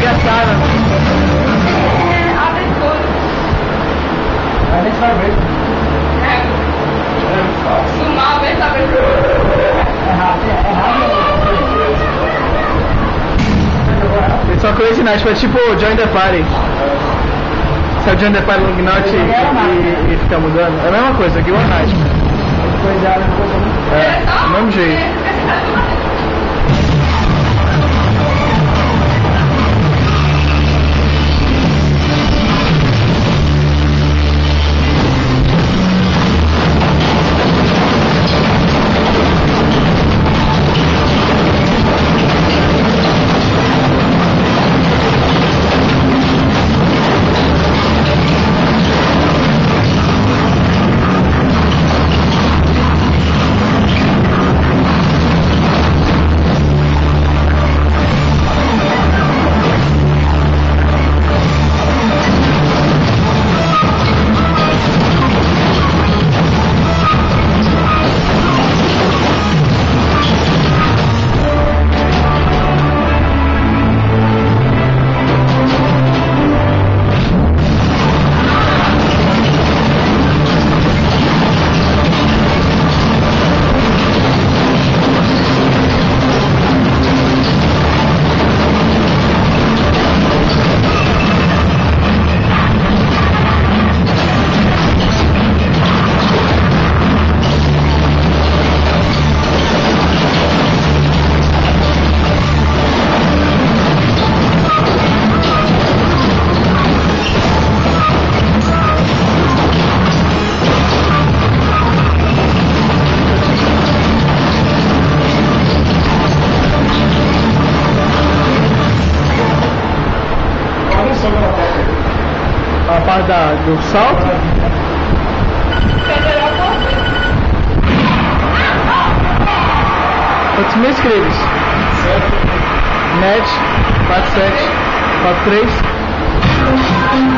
engraçado. Abre tudo. A gente vai ver. Sumar, ver se abre tudo. É rápido. It's so crazy nice, but tipo Join the Party. Se o Join the Party Long Note e fica mudando, é a mesma coisa que o One Night. É, do mesmo jeito. A parte do salto? Quantos mil inscritos? Net 47 43